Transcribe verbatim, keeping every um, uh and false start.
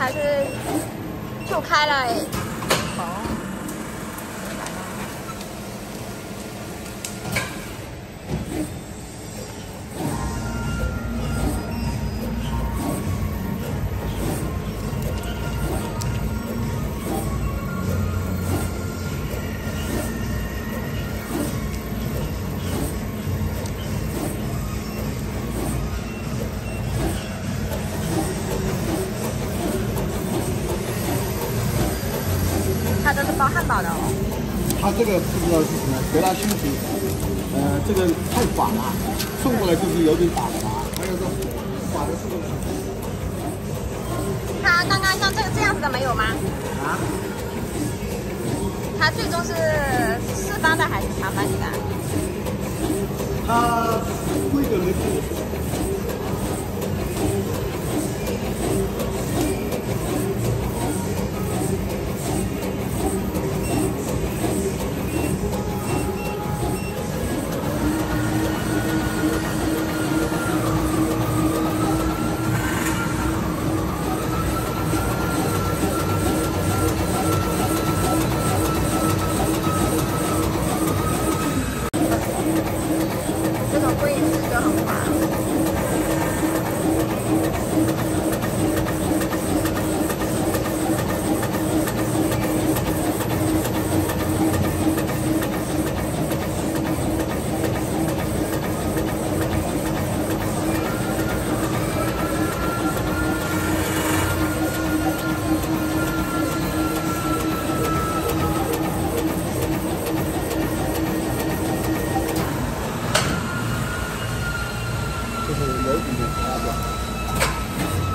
还是就开了哎。哦。它这是包汉堡的哦。 它这个不知道是什么，德拉星球，呃，这个太寡了，送过来就是有点打滑，还有个寡的是不是？ 它刚刚像这个这样子的没有吗？ 啊？ 它最终是四方的还是长方形的？ 它规格没变。 这种柜子就很滑。 就是有一点点差的。